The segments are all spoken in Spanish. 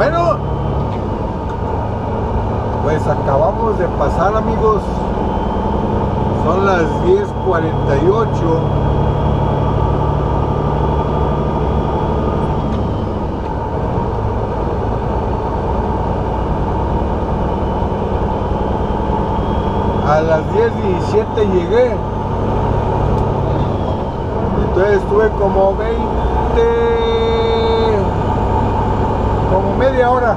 Bueno, pues acabamos de pasar, amigos. Son las 10:48. A las 10:17 llegué. Entonces estuve como media hora.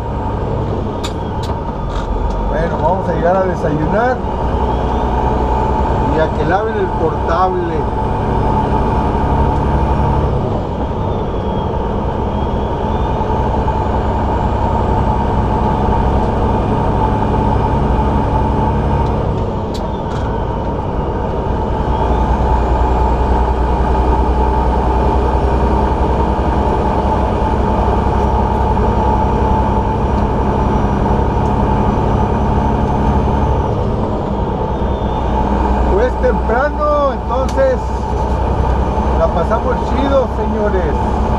Bueno, vamos a llegar a desayunar y a que laven el portable. Temprano, entonces la pasamos chido, señores.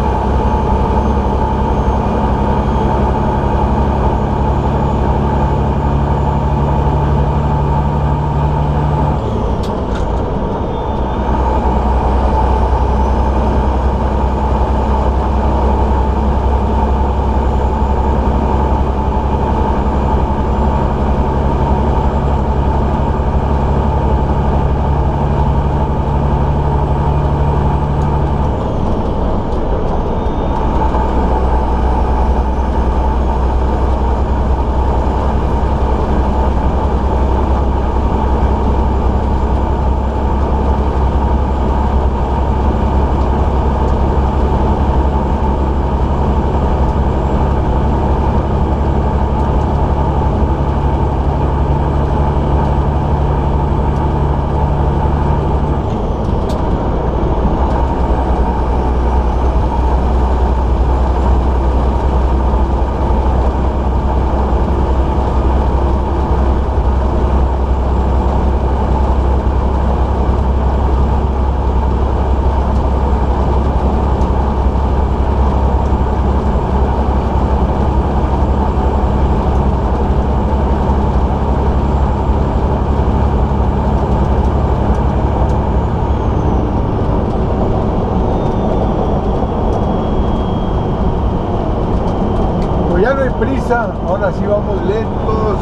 Ya no hay prisa, ahora sí vamos lentos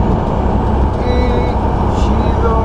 y chido,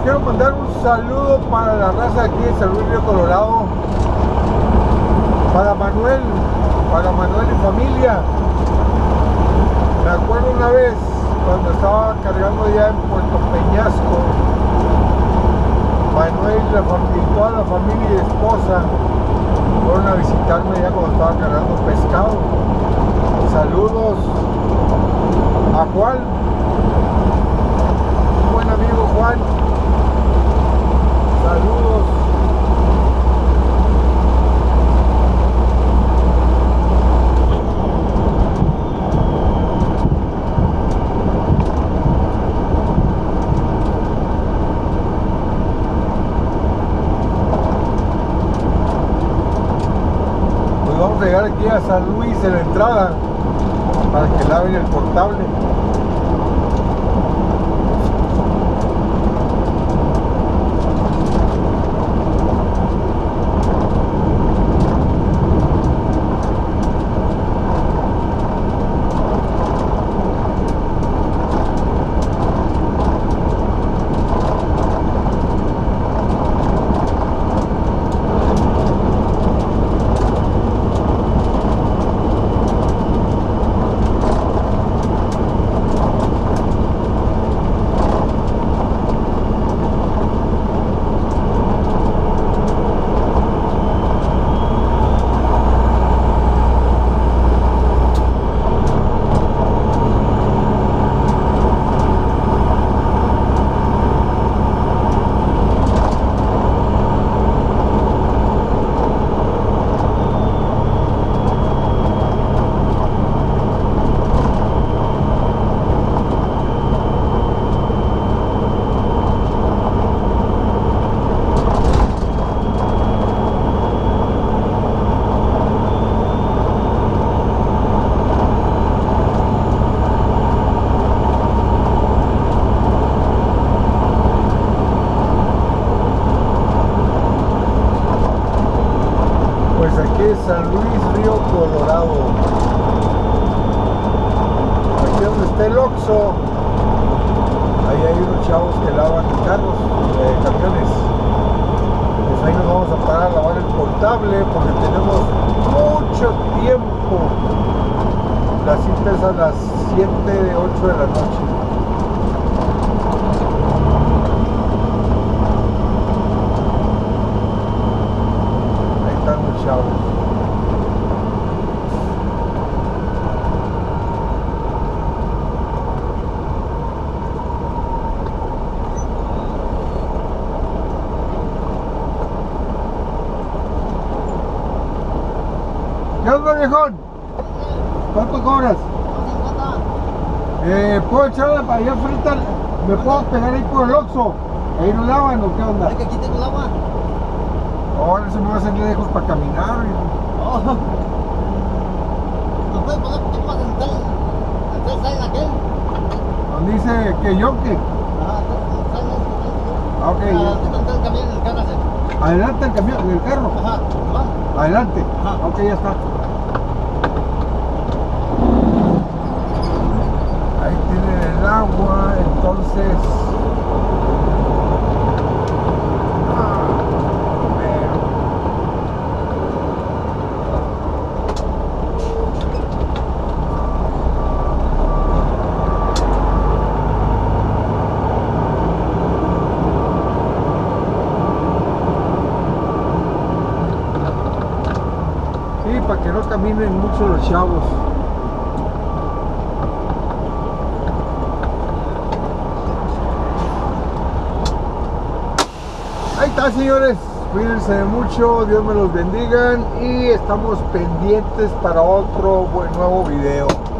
quiero mandar un saludo para la raza aquí de San Luis Río Colorado, para Manuel y familia. Me acuerdo una vez cuando estaba cargando ya en Puerto Peñasco, Manuel y toda la familia y esposa fueron a visitarme ya cuando estaba cargando pescado. Saludos a Juan, un buen amigo Juan. Saludos. Pues vamos a llegar aquí a San Luis en la entrada para que laven el portable. San Luis Río Colorado. Aquí donde está el Oxxo, ahí hay unos chavos que lavan carros, camiones. Pues ahí nos vamos a parar a lavar el portable porque tenemos mucho tiempo. La cita es a las 7, 8 de la noche. Ahí están los chavos. ¿Qué onda, viejón? ¿Cuánto cobras? ¿Puedo echarla para allá frente? ¿Me puedo pegar ahí por el Oxxo? ¿Ahí no lavan o qué onda? ¿Es que aquí tengo el agua? Ahora se me va a hacer lejos para caminar. Oh. ¿Me puedes poner un poquito más en el aquel? Donde dice que yonque. Ajá, Ok. Adelante el camión en el carro. Adelante el camión, en el carro. Ajá, va. Adelante. Ajá. Ok, ya está. Ahí tienen el agua, entonces. Para que no caminen mucho los chavos. Ahí está, señores, cuídense mucho, Dios me los bendiga y estamos pendientes para otro nuevo video.